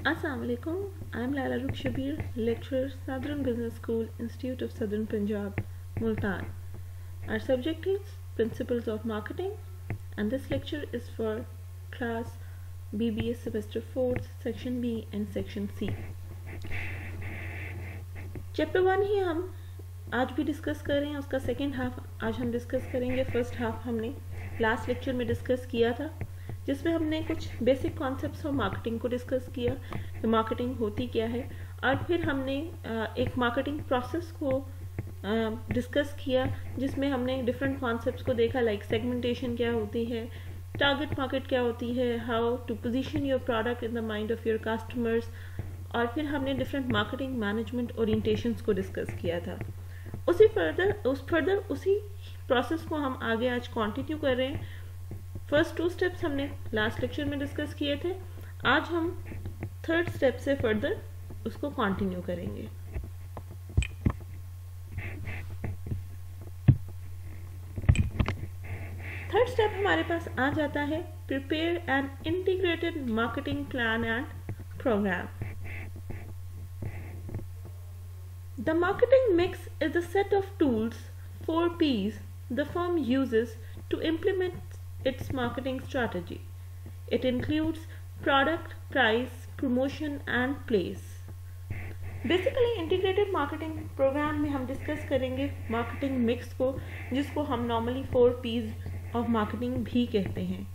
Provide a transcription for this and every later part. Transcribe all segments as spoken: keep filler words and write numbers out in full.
Assalamu alaikum. I'm Laila Rukh Shabir, lecturer, Southern Business School, Institute of Southern Punjab, Multan. Our subject is Principles of Marketing, and this lecture is for class B B A semester fourth, section B and section C. Chapter one ही हम आज भी discuss कर रहे हैं, उसका second half आज हम discuss करेंगे. फर्स्ट हाफ हमने लास्ट लेक्चर में डिस्कस किया था, जिसमें हमने कुछ बेसिक कॉन्सेप्ट्स ऑफ मार्केटिंग को डिस्कस किया कि मार्केटिंग होती क्या है, और फिर हमने एक मार्केटिंग प्रोसेस को डिस्कस किया जिसमें हमने डिफरेंट कॉन्सेप्ट्स को देखा, लाइक सेगमेंटेशन क्या होती है, टारगेट मार्केट क्या होती है, how to position your product in the mind of your customers, और फिर हमने डिफरेंट मार्केटिंग मैनेजमेंट ओरिएंटेशंस को डिस्कस किया था. उसी फर्दर उस फर्दर उसी प्रोसेस को हम आगे आज कंटिन्यू कर रहे हैं. फर्स्ट टू स्टेप्स हमने लास्ट लेक्चर में डिस्कस किए थे, आज हम थर्ड स्टेप से फर्दर उसको कंटिन्यू करेंगे. थर्ड स्टेप हमारे पास आ जाता है prepare an integrated marketing plan and program. The marketing mix is a set of tools, four P's, the firm uses to implement its marketing strategy. It includes product, price, promotion and place. Basically integrated marketing program में हम discuss करेंगे marketing mix को, जिसको हम normally four P's of marketing भी कहते हैं.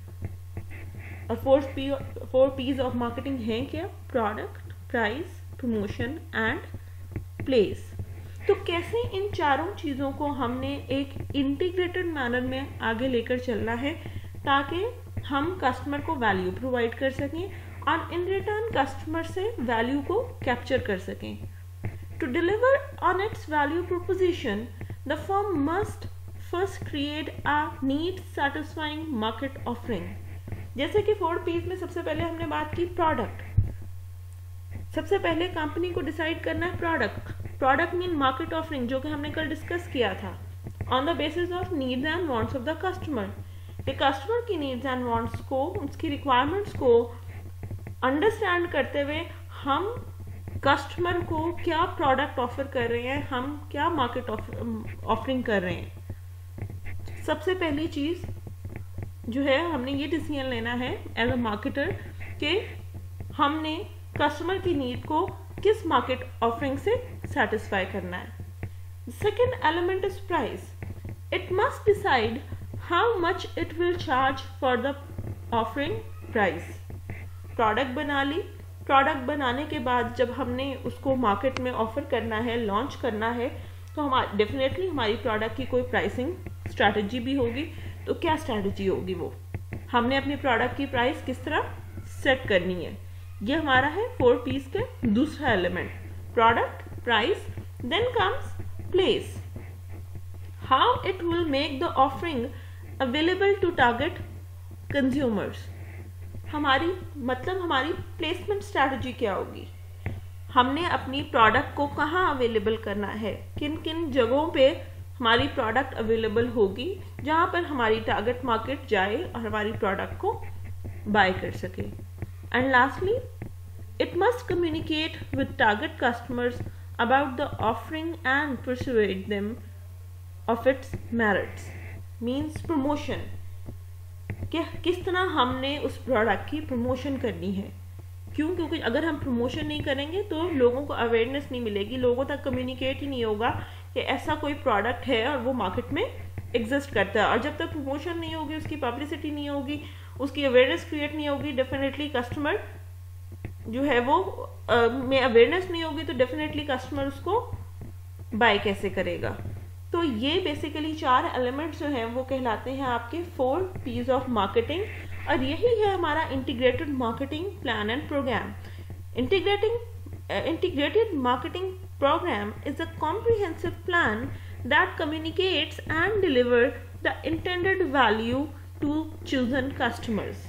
और four P four P's of marketing हैं क्या? Product, price, promotion and place. तो कैसे इन चारों चीज़ों को हमने एक इंटीग्रेटेड मैनर में आगे लेकर चलना है ताकि हम कस्टमर को वैल्यू प्रोवाइड कर सकें और इन रिटर्न कस्टमर से वैल्यू को कैप्चर कर सकें. To deliver on its value proposition the firm must first create a need satisfying market offering. जैसे कि फोर पीस में सबसे पहले हमने बात की प्रोडक्ट. सबसे पहले कंपनी को डिसाइड करना है product. Product mean market offering, जो कि हमने कल डिस्कस किया था, on the basis of needs and wants of the customer. कि कस्टमर की नीड्स एंड वांट्स को, उसकी रिक्वायरमेंट्स को अंडरस्टैंड करते हुए हम कस्टमर को क्या प्रोडक्ट ऑफर कर रहे हैं, हम क्या मार्केट ऑफरिंग कर रहे हैं. सबसे पहली चीज जो है, हमने ये डिसीजन लेना है एज अ मार्केटर कि हमने कस्टमर की नीड को किस मार्केट ऑफरिंग से सेटिस्फाई करना है. Second element is price. It must decide how much it will charge for the offering price. Product बना ली. प्रोडक्ट बनाने के बाद जब हमने उसको मार्केट में ऑफर करना है, लॉन्च करना है, तो हमारी डेफिनेटली हमारी प्रोडक्ट की कोई प्राइसिंग स्ट्रैटेजी भी होगी. तो क्या स्ट्रैटेजी होगी? वो हमने अपने प्रोडक्ट की प्राइस किस तरह सेट करनी है. ये हमारा है फोर पीस के दूसरा element, product, price. Then comes place. How it will make the offering available to target consumers. हमारी मतलब हमारी प्लेसमेंट स्ट्रैटेजी क्या होगी. हमने अपनी प्रोडक्ट को कहाँ अवेलेबल करना है, किन किन जगहों पे हमारी प्रोडक्ट अवेलेबल होगी जहाँ पर हमारी टारगेट मार्केट जाए और हमारी प्रोडक्ट को बाय कर सके. And lastly, it must communicate with target customers about the offering and persuade them of its merits. Means promotion. कि किस तरह हमने उस प्रोडक्ट की प्रमोशन करनी है. क्यों? क्योंकि अगर हम प्रमोशन नहीं करेंगे तो लोगों को अवेयरनेस नहीं मिलेगी, लोगों तक कम्युनिकेट ही नहीं होगा कि ऐसा कोई प्रोडक्ट है और वो मार्केट में एग्जिस्ट करता है. और जब तक प्रमोशन नहीं होगी, उसकी पब्लिसिटी नहीं होगी, उसकी अवेयरनेस क्रिएट नहीं होगी, डेफिनेटली कस्टमर जो है वो uh, में अवेयरनेस नहीं होगी, तो डेफिनेटली कस्टमर उसको बाय कैसे करेगा. तो ये बेसिकली चार एलिमेंट्स जो हैं वो कहलाते हैं आपके फोर पीस ऑफ मार्केटिंग, और यही है हमारा integrated marketing plan and program. Integrating integrated marketing program is a comprehensive plan that communicates and deliver the intended value to chosen customers.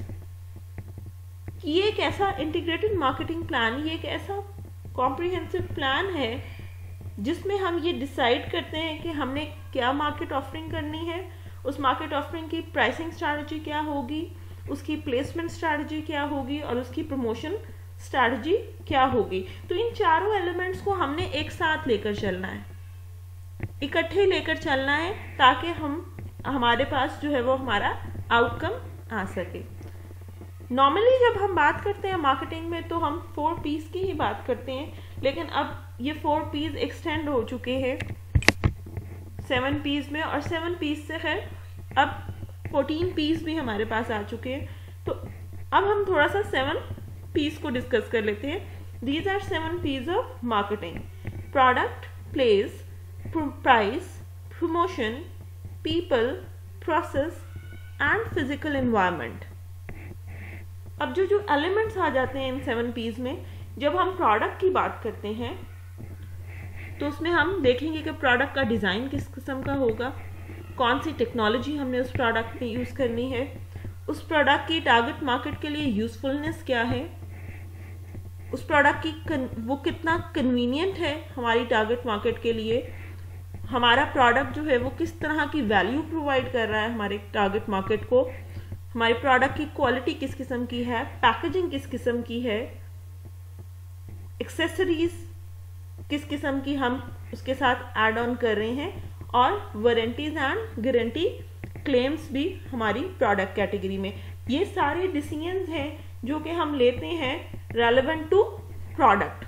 ये एक ऐसा इंटीग्रेटेड मार्केटिंग प्लान, ये एक ऐसा कॉम्प्रिहेंसिव प्लान है जिसमें हम ये डिसाइड करते हैं कि हमने क्या मार्केट ऑफरिंग करनी है, उस मार्केट ऑफरिंग की प्राइसिंग स्ट्रैटेजी क्या होगी, उसकी प्लेसमेंट स्ट्रैटेजी क्या होगी और उसकी प्रमोशन स्ट्रैटेजी क्या होगी। तो इन चारों एलिमेंट्स को हमने एक साथ लेकर चलना है, इकट्ठे लेकर चलना है, ताकि हम हमारे पास जो है वो हमारा आउटकम आ सके। नॉर्मली जब हम बात करते हैं मार्केटिंग में तो हम फोर पीस की ही बात करते हैं, लेकिन अब ये फोर पीस एक्सटेंड हो चुके हैं सेवन पीस में, और सेवन पीस से खैर अब फोर्टीन पीस भी हमारे पास आ चुके हैं। तो अब हम थोड़ा सा सेवन पीस को डिस्कस कर लेते हैं। These are seven Ps of marketing: product, place, price, promotion, people, process and physical environment. अब जो जो एलिमेंट्स आ जाते हैं इन सेवन पीस में, जब हम प्रोडक्ट की बात करते हैं तो उसमें हम देखेंगे कि प्रोडक्ट का डिज़ाइन किस किस्म का होगा, कौन सी टेक्नोलॉजी हमने उस प्रोडक्ट में यूज़ करनी है, उस प्रोडक्ट की टारगेट मार्केट के लिए यूज़फुलनेस क्या है, उस प्रोडक्ट की वो कितना कन्वीनियंट है हमारी टारगेट मार्केट के लिए, हमारा प्रोडक्ट जो है वो किस तरह की वैल्यू प्रोवाइड कर रहा है हमारे टारगेट मार्केट को, हमारे प्रोडक्ट की क्वालिटी किस किस्म की है, पैकेजिंग किस किस्म की है, एक्सेसरीज किस किस्म की हम उसके साथ ऐड ऑन कर रहे हैं, और वारंटीज एंड गारंटी क्लेम्स भी हमारी प्रोडक्ट कैटेगरी में। ये सारे डिसीजंस हैं जो कि हम लेते हैं रेलेवेंट टू प्रोडक्ट।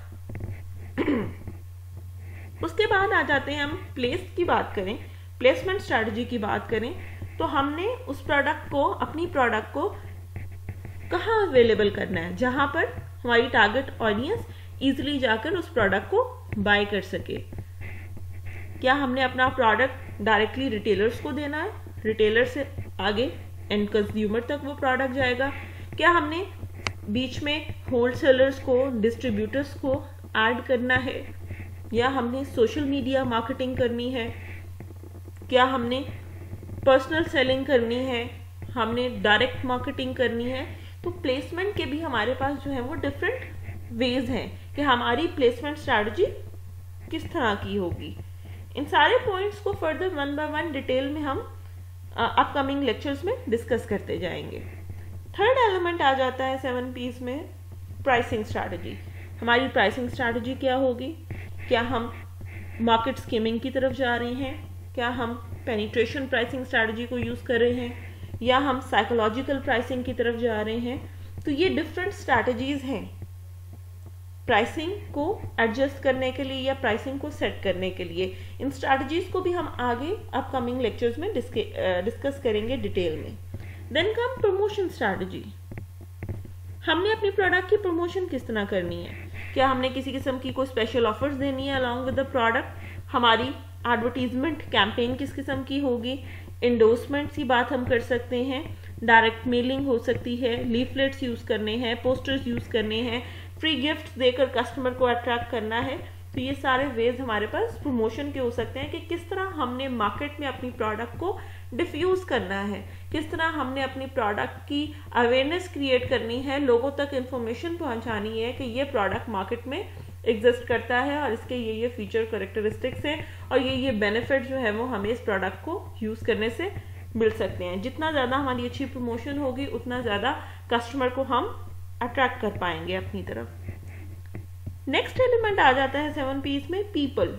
उसके बाद आ जाते हैं हम प्लेस की बात करें, प्लेसमेंट स्ट्रैटेजी की बात करें, तो हमने उस प्रोडक्ट को, अपनी प्रोडक्ट को कहाँ अवेलेबल करना है जहां पर हमारी टारगेट ऑडियंस इजीली जाकर उस प्रोडक्ट को बाय कर सके। क्या हमने अपना प्रोडक्ट डायरेक्टली रिटेलर्स को देना है, रिटेलर से आगे एंड कंज्यूमर तक वो प्रोडक्ट जाएगा, क्या हमने बीच में होलसेलर्स को, डिस्ट्रीब्यूटर्स को ऐड करना है, या हमने सोशल मीडिया मार्केटिंग करनी है, क्या हमने पर्सनल सेलिंग करनी है, हमने डायरेक्ट मार्केटिंग करनी है। तो प्लेसमेंट के भी हमारे पास जो है वो डिफरेंट वेज हैं कि हमारी प्लेसमेंट स्ट्रैटेजी किस तरह की होगी। इन सारे पॉइंट्स को further one by one detail में हम अपकमिंग लेक्चर्स में डिस्कस करते जाएंगे। थर्ड एलिमेंट आ जाता है सेवन पीस में, प्राइसिंग स्ट्रैटेजी। हमारी प्राइसिंग स्ट्रैटेजी क्या होगी? क्या हम मार्केट स्कीमिंग की तरफ जा रहे हैं, क्या हम पेनिट्रेशन प्राइसिंग स्ट्रैटेजी को यूज कर रहे हैं, या हम साइकोलॉजिकल प्राइसिंग की तरफ जा रहे हैं। तो ये डिफरेंट स्ट्रैटेजीज हैं प्राइसिंग को एडजस्ट करने के लिए या प्राइसिंग को सेट करने के लिए। इन स्ट्रैटेजीज को भी हम आगे अपकमिंग लेक्चर्स में डिस्कस करेंगे डिटेल में। Then come promotion strategy. हमने अपनी प्रोडक्ट की प्रमोशन किस तरह करनी है, क्या हमने किसी किस्म की कोई स्पेशल ऑफर्स देनी है अलॉन्ग विद द प्रोडक्ट, हमारी एडवर्टीजमेंट कैंपेन किस किस्म की होगी, इंडोर्समेंट्स की बात हम कर सकते हैं, डायरेक्ट मेलिंग हो सकती है, लीफलेट्स यूज करने हैं, पोस्टर्स यूज करने हैं, फ्री गिफ्ट्स देकर कस्टमर को अट्रैक्ट करना है। तो ये सारे वेज हमारे पास प्रमोशन के हो सकते हैं कि किस तरह हमने मार्केट में अपनी प्रोडक्ट को डिफ्यूज करना है, किस तरह हमने अपनी प्रोडक्ट की अवेयरनेस क्रिएट करनी है, लोगों तक इंफॉर्मेशन पहुंचानी है कि ये प्रोडक्ट मार्केट में एग्जिस्ट करता है और इसके ये ये फीचर करेक्टरिस्टिक्स हैं और ये ये बेनिफिट जो है वो हमें इस प्रोडक्ट को यूज करने से मिल सकते हैं। जितना ज़्यादा हमारी अच्छी प्रमोशन होगी उतना ज़्यादा कस्टमर को हम अट्रैक्ट कर पाएंगे अपनी तरफ। नेक्स्ट एलिमेंट आ जाता है सेवन पीस में, पीपल।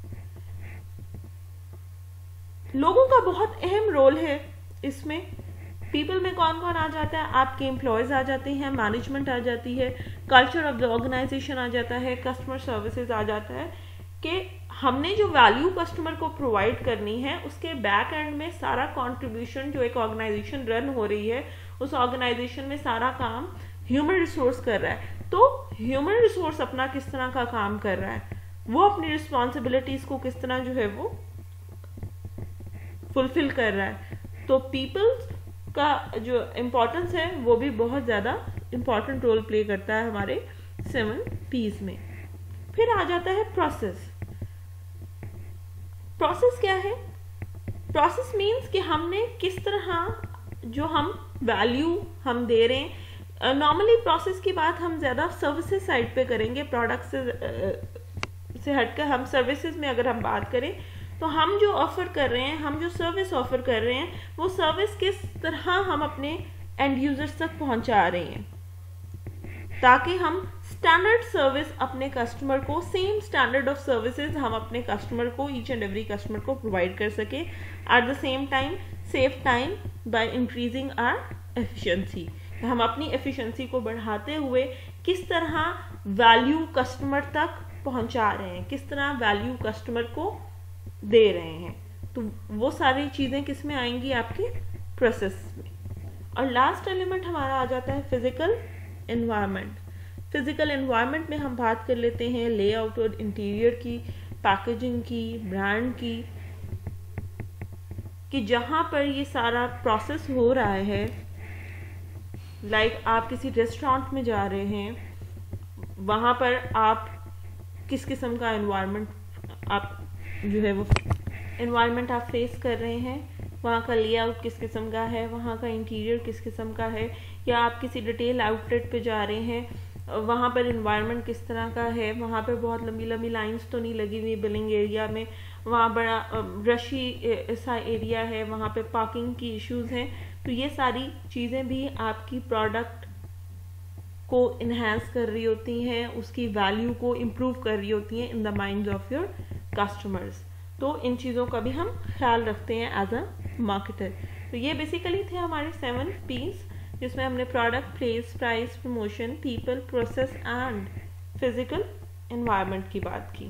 लोगों का बहुत अहम रोल है इसमें। पीपल में कौन कौन आ जाता है? आपके एम्प्लॉयज आ जाते हैं, मैनेजमेंट आ जाती है, कल्चर ऑफ द ऑर्गेनाइजेशन आ जाता है, कस्टमर सर्विसेज आ जाता है कि हमने जो वैल्यू कस्टमर को प्रोवाइड करनी है उसके बैक एंड में सारा कंट्रीब्यूशन, जो एक ऑर्गेनाइजेशन रन हो रही है उस ऑर्गेनाइजेशन में सारा काम ह्यूमन रिसोर्स कर रहा है। तो ह्यूमन रिसोर्स अपना किस तरह का काम कर रहा है, वो अपनी रिस्पॉन्सिबिलिटीज को किस तरह जो है वो फुलफिल कर रहा है। तो पीपल्स का जो इम्पोर्टेंस है वो भी बहुत ज़्यादा इम्पोर्टेंट रोल प्ले करता है हमारे सेवन पीस में। फिर आ जाता है प्रोसेस। प्रोसेस क्या है? प्रोसेस मीन्स कि हमने किस तरह जो हम वैल्यू हम दे रहे हैं। नॉर्मली प्रोसेस की बात हम ज़्यादा सर्विसेज साइड पे करेंगे, प्रोडक्ट से से हटकर हम सर्विसेज में अगर हम बात करें तो हम जो ऑफर कर रहे हैं, हम जो सर्विस ऑफर कर रहे हैं, वो सर्विस किस तरह हम अपने एंड यूजर्स तक पहुंचा रहे हैं ताकि हम स्टैंडर्ड सर्विस अपने कस्टमर को, सेम स्टैंडर्ड ऑफ सर्विसेज हम अपने कस्टमर को, ईच एंड एवरी कस्टमर को प्रोवाइड कर सके, at the same time save time by increasing our efficiency. हम अपनी एफिशिएंसी को बढ़ाते हुए किस तरह वैल्यू कस्टमर तक पहुंचा रहे हैं, किस तरह वैल्यू कस्टमर को दे रहे हैं, तो वो सारी चीज़ें किस में आएंगी, आपके प्रोसेस में। और लास्ट एलिमेंट हमारा आ जाता है फिजिकल एनवायरनमेंट। फिजिकल एनवायरनमेंट में हम बात कर लेते हैं लेआउट और इंटीरियर की, पैकेजिंग की, ब्रांड की, कि जहाँ पर ये सारा प्रोसेस हो रहा है, लाइक like आप किसी रेस्टोरेंट में जा रहे हैं, वहाँ पर आप किस किस्म का एनवायरनमेंट आप जो है वो एनवायरनमेंट आप फेस कर रहे हैं, वहाँ का लेआउट किस किस्म का है, वहाँ का इंटीरियर किस किस्म का है, या आप किसी डिटेल आउटलेट पे जा रहे हैं, वहाँ पर एनवायरनमेंट किस तरह का है, वहाँ पर बहुत लंबी लंबी लाइंस तो नहीं लगी हुई बिलिंग एरिया में, वहाँ बड़ा रशी सा एरिया है, वहाँ पे पार्किंग की इश्यूज हैं। तो ये सारी चीज़ें भी आपकी प्रोडक्ट को इन्हेंस कर रही होती हैं, उसकी वैल्यू को इम्प्रूव कर रही होती हैं in the minds of your customers. तो इन चीज़ों का भी हम ख्याल रखते हैं एज अ मार्केटर। तो ये बेसिकली थे हमारे सेवन पीस, जिसमें हमने product, place, price, promotion, people, process and physical environment की बात की।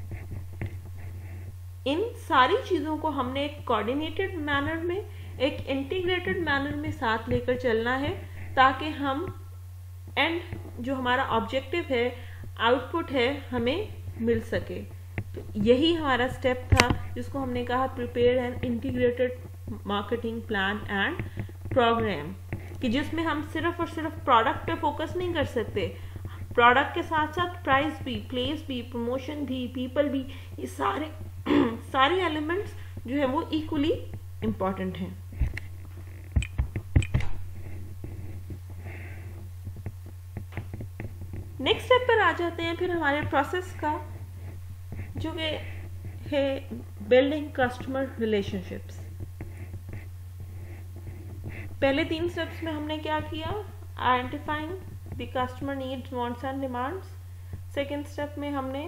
इन सारी चीज़ों को हमने एक कोऑर्डिनेटेड मैनर में, एक इंटीग्रेटेड मैनर में साथ लेकर चलना है, ताकि हम एंड जो हमारा ऑब्जेक्टिव है, आउटपुट है, हमें मिल सके। तो यही हमारा स्टेप था जिसको हमने कहा prepare an integrated marketing plan and program, कि जिसमें हम सिर्फ और सिर्फ प्रोडक्ट पे फोकस नहीं कर सकते, प्रोडक्ट के साथ साथ प्राइस भी, प्लेस भी, प्रमोशन भी, पीपल भी, ये सारे सारे एलिमेंट्स जो है वो इक्वली इम्पॉर्टेंट हैं। नेक्स्ट स्टेप पर आ जाते हैं फिर हमारे प्रोसेस का, जो कि है बिल्डिंग कस्टमर रिलेशनशिप्स। पहले तीन स्टेप्स में हमने क्या किया, identifying the customer needs, wants and demands. Second step में हमने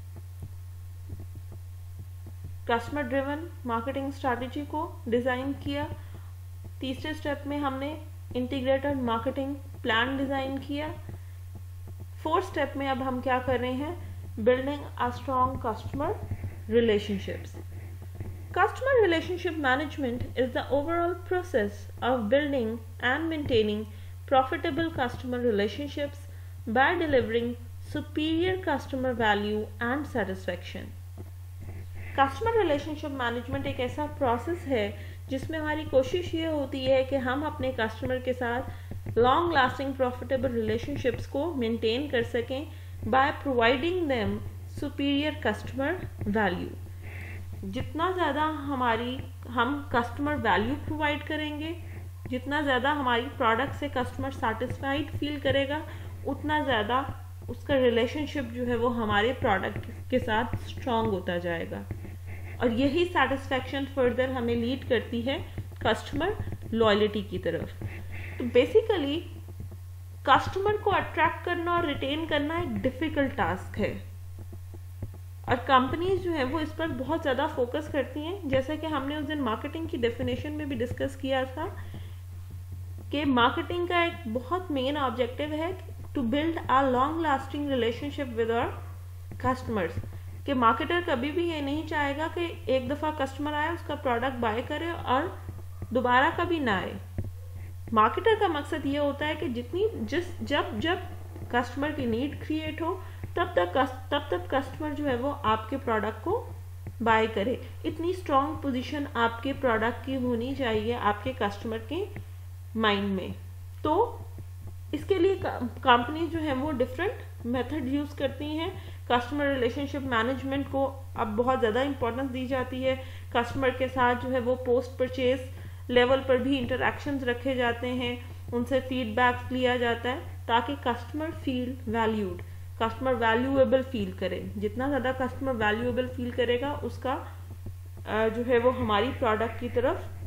कस्टमर ड्रिवन मार्केटिंग स्ट्रैटेजी को डिज़ाइन किया। तीसरे स्टेप में हमने इंटीग्रेटेड मार्केटिंग प्लान डिज़ाइन किया। फोर्थ स्टेप में अब हम क्या कर रहे हैं, building a strong customer relationships. Customer relationship management is the overall process of building and maintaining profitable customer relationships by delivering superior customer value and satisfaction. Customer relationship management एक ऐसा process है जिसमें हमारी कोशिश ये होती है कि हम अपने कस्टमर के साथ long lasting profitable relationships को maintain कर सकें by providing them superior customer value. जितना ज़्यादा हमारी हम कस्टमर वैल्यू प्रोवाइड करेंगे, जितना ज़्यादा हमारी प्रोडक्ट से कस्टमर सेटिस्फाइड फील करेगा, उतना ज़्यादा उसका रिलेशनशिप जो है वो हमारे प्रोडक्ट के साथ स्ट्रॉन्ग होता जाएगा। और यही सेटिस्फैक्शन फर्दर हमें लीड करती है कस्टमर लॉयल्टी की तरफ। तो बेसिकली कस्टमर को अट्रैक्ट करना और रिटेन करना एक डिफ़िकल्ट टास्क है, और कंपनीज जो है वो इस पर बहुत ज़्यादा फोकस करती हैं। जैसे कि हमने उस दिन मार्केटिंग की डेफिनेशन में भी डिस्कस किया था कि मार्केटिंग का एक बहुत मेन ऑब्जेक्टिव है to build a long lasting relationship with our customers. कि मार्केटर कभी भी ये नहीं चाहेगा कि एक दफ़ा कस्टमर आए, उसका प्रोडक्ट बाय करे और दोबारा कभी ना आए। मार्केटर का मकसद ये होता है कि जितनी जिस जब जब कस्टमर की नीड क्रिएट हो, तब तक तब तक कस्टमर जो है वो आपके प्रोडक्ट को बाय करे। इतनी स्ट्रॉन्ग पोजीशन आपके प्रोडक्ट की होनी चाहिए आपके कस्टमर के माइंड में। तो इसके लिए कंपनी जो है वो डिफरेंट मेथड यूज़ करती हैं। कस्टमर रिलेशनशिप मैनेजमेंट को अब बहुत ज़्यादा इंपॉर्टेंस दी जाती है। कस्टमर के साथ जो है वो पोस्ट परचेज लेवल पर भी इंटरेक्शंस रखे जाते हैं, उनसे फीडबैक्स लिया जाता है ताकि customer feel valued, customer valuable feel करे। जितना ज़्यादा कस्टमर वैल्यूएबल फील करेगा, उसका जो है वो हमारी प्रोडक्ट की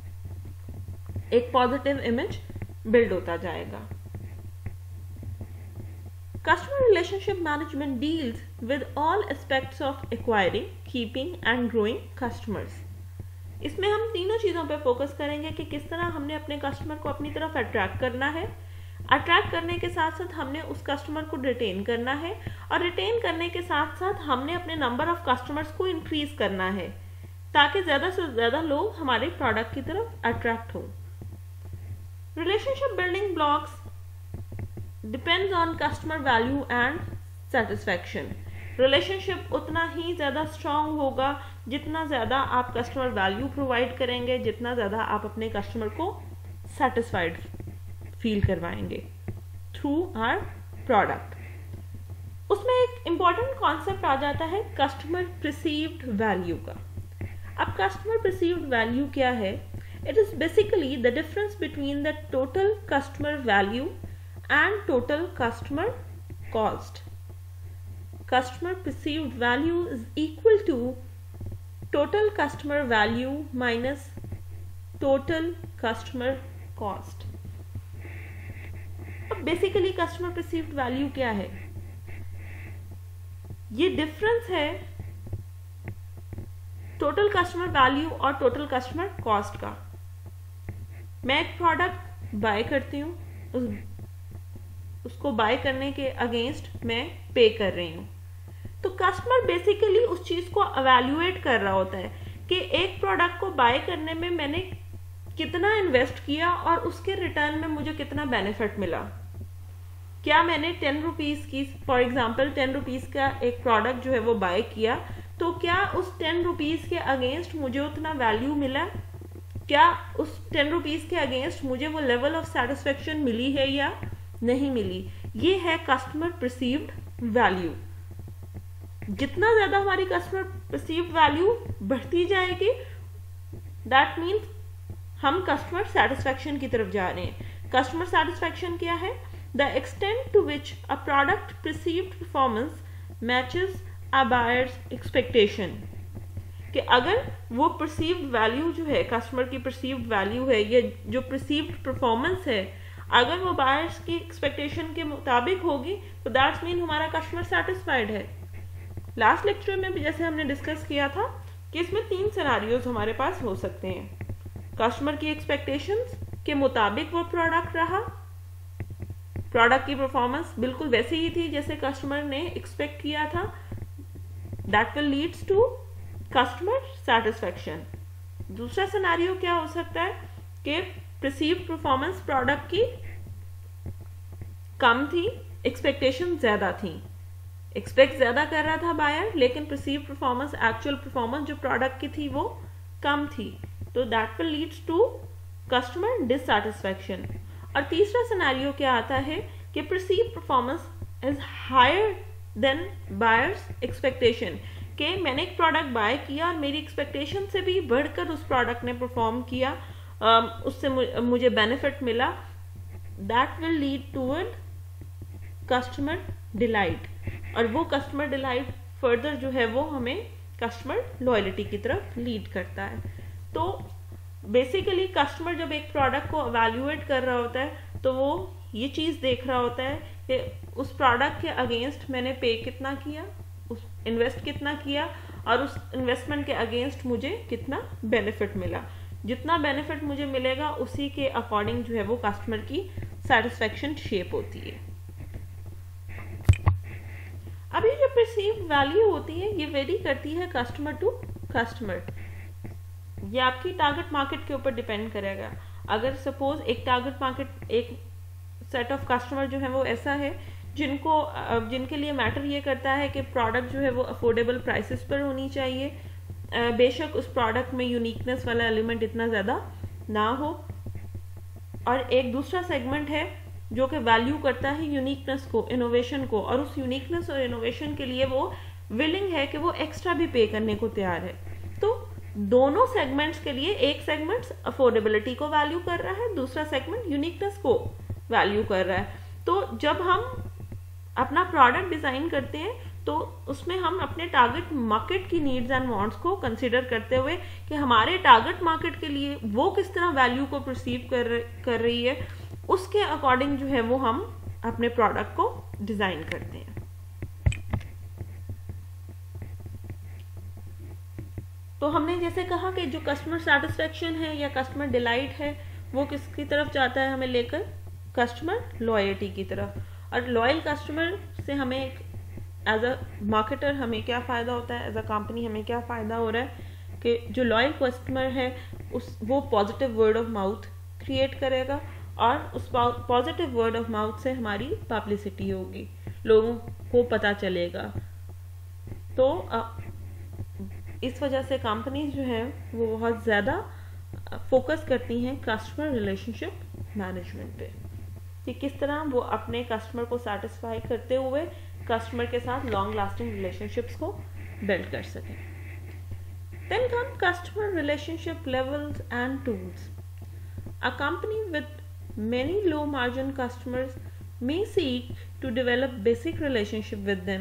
तरफ एक पॉजिटिव इमेज बिल्ड होता जाएगा। Customer relationship management deals with all aspects of acquiring, keeping and growing customers. इसमें हम तीनों चीज़ों पे फोकस करेंगे कि किस तरह हमने अपने कस्टमर को अपनी तरफ अट्रैक्ट करना है, अट्रैक्ट करने के साथ साथ हमने उस कस्टमर को रिटेन करना है, और रिटेन करने के साथ साथ हमने अपने नंबर ऑफ कस्टमर्स को इंक्रीज करना है ताकि ज़्यादा से ज़्यादा लोग हमारे प्रोडक्ट की तरफ अट्रैक्ट हो। Relationship building blocks depends on customer value and satisfaction. Relationship उतना ही ज़्यादा स्ट्रांग होगा जितना ज़्यादा आप कस्टमर वैल्यू प्रोवाइड करेंगे, जितना ज़्यादा आप अपने कस्टमर को सेटिस्फाइड फील करवाएंगे थ्रू आवर प्रोडक्ट। उसमें एक इम्पॉर्टेंट कॉन्सेप्ट आ जाता है कस्टमर परसीव्ड वैल्यू का। अब कस्टमर परसीव्ड वैल्यू क्या है? It is basically the difference between the total customer value and total customer cost. Customer perceived value is equal to total customer value minus total customer cost. अब basically customer perceived value क्या है? ये difference है total customer value और total customer cost का। मैं एक product bye करती हूँ, उस उसको बाय करने के अगेंस्ट मैं पे कर रही हूँ, तो कस्टमर बेसिकली उस चीज को अवेल्युएट कर रहा होता है कि एक प्रोडक्ट को बाय करने में मैंने कितना इन्वेस्ट किया और उसके रिटर्न में मुझे कितना बेनिफिट मिला। क्या मैंने टेन रुपीज की, फॉर एग्जांपल टेन रुपीज का एक प्रोडक्ट जो है वो बाय किया, तो क्या उस टेन रुपीज के अगेंस्ट मुझे उतना वैल्यू मिला? क्या उस टेन रुपीज के अगेंस्ट मुझे वो लेवल ऑफ सेटिस्फेक्शन मिली है या नहीं मिली? ये है कस्टमर परसीव्ड वैल्यू। जितना ज्यादा हमारी कस्टमर परसीव्ड वैल्यू बढ़ती जाएगी, दैट मीन्स हम कस्टमर सेटिस्फेक्शन की तरफ जा रहे हैं। कस्टमर सेटिस्फेक्शन क्या है? The extent to which a product perceived performance matches a buyer's expectation. कि अगर वो परसीव्ड वैल्यू जो है, कस्टमर की परसीव्ड वैल्यू है, ये जो परसीव्ड परफॉर्मेंस है, अगर वो बायर्स की एक्सपेक्टेशन के मुताबिक होगी तो दैट्स मीन हमारा कस्टमर सेटिस्फाइड है। लास्ट लेक्चर में भी जैसे हमने डिस्कस किया था कि इसमें तीन सिनेरियोज हमारे पास हो सकते हैं। कस्टमर की एक्सपेक्टेशंस के मुताबिक वो प्रोडक्ट रहा, प्रोडक्ट की परफॉर्मेंस बिल्कुल वैसे ही थी जैसे कस्टमर ने एक्सपेक्ट किया था, that will leads to customer satisfaction. दूसरा सिनेरियो क्या हो सकता है कि परसीव्ड परफॉर्मेंस प्रोडक्ट की कम थी, एक्सपेक्टेशन ज्यादा थी। एक्सपेक्ट ज्यादा कर रहा था बायर, लेकिन परसीव परफॉर्मेंस, एक्चुअल परफॉर्मेंस जो प्रोडक्ट की थी वो कम थी, तो that will leads to customer dissatisfaction. और तीसरा सिनेरियो क्या आता है कि perceive performance is higher than buyer's expectation, कि मैंने एक प्रोडक्ट बाय किया और मेरी एक्सपेक्टेशन से भी बढ़कर उस प्रोडक्ट ने परफॉर्म किया, उससे मुझे बेनिफिट मिला, that will lead toward customer delight. और वो कस्टमर डिलाइट फर्दर जो है वो हमें कस्टमर लॉयल्टी की तरफ लीड करता है। तो बेसिकली कस्टमर जब एक प्रोडक्ट को अवेल्युएट कर रहा होता है तो वो ये चीज देख रहा होता है कि उस प्रोडक्ट के अगेंस्ट मैंने पे कितना किया, उस इन्वेस्ट कितना किया, और उस इन्वेस्टमेंट के अगेंस्ट मुझे कितना बेनिफिट मिला। जितना बेनिफिट मुझे मिलेगा उसी के अकॉर्डिंग जो है वो कस्टमर की सेटिस्फेक्शन शेप होती है। अब ये जो परसीव्ड वैल्यू होती है ये वेरी करती है कस्टमर टू कस्टमर। ये आपकी टारगेट मार्केट के ऊपर डिपेंड करेगा। अगर सपोज एक टारगेट मार्केट, एक सेट ऑफ कस्टमर जो है वो ऐसा है जिनको जिनके लिए मैटर ये करता है कि प्रोडक्ट जो है वो अफोर्डेबल प्राइसेस पर होनी चाहिए, बेशक उस प्रोडक्ट में यूनिकनेस वाला एलिमेंट इतना ज़्यादा ना हो। और एक दूसरा सेगमेंट है जो कि वैल्यू करता है यूनिकनेस को, इनोवेशन को, और उस यूनिकनेस और इनोवेशन के लिए वो विलिंग है कि वो एक्स्ट्रा भी पे करने को तैयार है। तो दोनों सेगमेंट्स के लिए एक सेगमेंट अफोर्डेबिलिटी को वैल्यू कर रहा है, दूसरा सेगमेंट यूनिकनेस को वैल्यू कर रहा है। तो जब हम अपना प्रोडक्ट डिजाइन करते हैं तो उसमें हम अपने टारगेट मार्केट की नीड्स एंड वांट्स को कंसीडर करते हुए कि हमारे टारगेट मार्केट के लिए वो किस तरह वैल्यू को परसीव कर कर रही है, उसके अकॉर्डिंग जो है वो हम अपने प्रोडक्ट को डिज़ाइन करते हैं। तो हमने जैसे कहा कि जो कस्टमर सेटिस्फेक्शन है या कस्टमर डिलाइट है वो किसकी तरफ जाता है हमें लेकर, कस्टमर लॉयल्टी की तरफ। और लॉयल कस्टमर से हमें एक एज अ मार्केटर हमें क्या फ़ायदा होता है, एज अ कंपनी हमें क्या फ़ायदा हो रहा है कि जो लॉयल कस्टमर है उस वो positive word of mouth create करेगा और उस पॉजिटिव वर्ड ऑफ माउथ से हमारी पब्लिसिटी होगी, लोगों को पता चलेगा। तो आ, इस वजह से कंपनीज जो है वो बहुत ज़्यादा फोकस करती हैं कस्टमर रिलेशनशिप मैनेजमेंट पे कि किस तरह वो अपने कस्टमर को सेटिस्फाई करते हुए कस्टमर के साथ लॉन्ग लास्टिंग रिलेशनशिप्स को बिल्ड कर सकें। Then come customer relationship levels and tools. A company with many low margin customers may seek to develop basic relationship with them.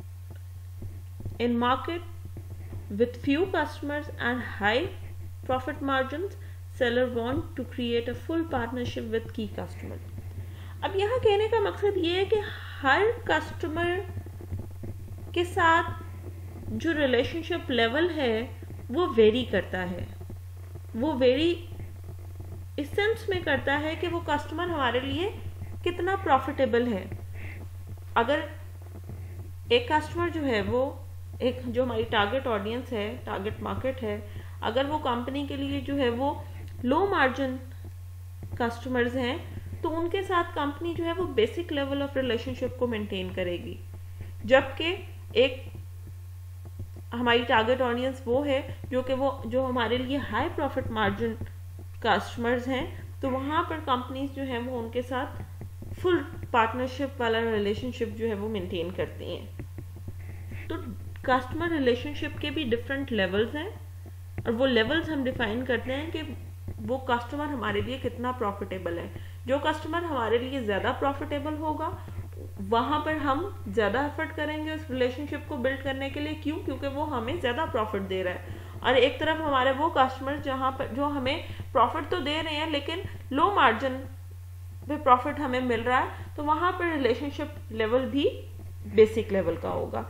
In market with few customers and high profit margins, seller want to create a full partnership with key customer. अब यहाँ कहने का मकसद ये है कि हर customer के साथ जो रिलेशनशिप लेवल है वो वेरी करता है, वो वेरी इस सेंस में करता है कि वो कस्टमर हमारे लिए कितना प्रॉफिटेबल है। अगर एक कस्टमर जो है वो एक जो हमारी टारगेट ऑडियंस है, टारगेट मार्केट है, अगर वो कंपनी के लिए जो है वो लो मार्जिन कस्टमर्स हैं तो उनके साथ कंपनी जो है वो बेसिक लेवल ऑफ रिलेशनशिप को मेंटेन करेगी। जबकि एक हमारी टारगेट ऑडियंस वो है जो कि वो जो हमारे लिए हाई प्रॉफिट मार्जिन कस्टमर्स हैं, तो वहाँ पर कंपनीज जो हैं वो उनके साथ फुल पार्टनरशिप वाला रिलेशनशिप जो है वो मेंटेन करती हैं। तो कस्टमर रिलेशनशिप के भी डिफरेंट लेवल्स हैं और वो लेवल्स हम डिफाइन करते हैं कि वो कस्टमर हमारे लिए कितना प्रॉफिटेबल है। जो कस्टमर हमारे लिए ज़्यादा प्रॉफिटेबल होगा वहाँ पर हम ज़्यादा एफर्ट करेंगे उस रिलेशनशिप को बिल्ड करने के लिए। क्यों? क्योंकि वो हमें ज़्यादा प्रॉफिट दे रहा है। और एक तरफ हमारे वो कस्टमर जहाँ पर जो हमें प्रॉफिट तो दे रहे हैं लेकिन लो मार्जिन पे प्रॉफिट हमें मिल रहा है, तो वहाँ पर रिलेशनशिप लेवल भी बेसिक लेवल का होगा।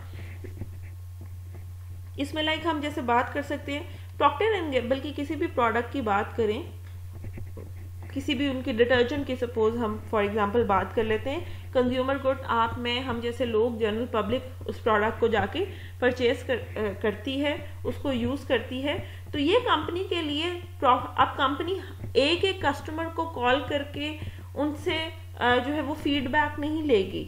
इसमें लाइक हम जैसे बात कर सकते हैं प्रॉक्टर एंड गैम्बल की किसी भी प्रोडक्ट की बात करें, किसी भी उनकी डिटर्जेंट की सपोज हम फॉर एग्जांपल बात कर लेते हैं, कंज्यूमर गुड आप में हम जैसे लोग जनरल पब्लिक उस प्रोडक्ट को जाके परचेज कर, करती है, उसको यूज़ करती है। तो ये कंपनी के लिए अब कंपनी एक एक कस्टमर को कॉल करके उनसे जो है वो फीडबैक नहीं लेगी।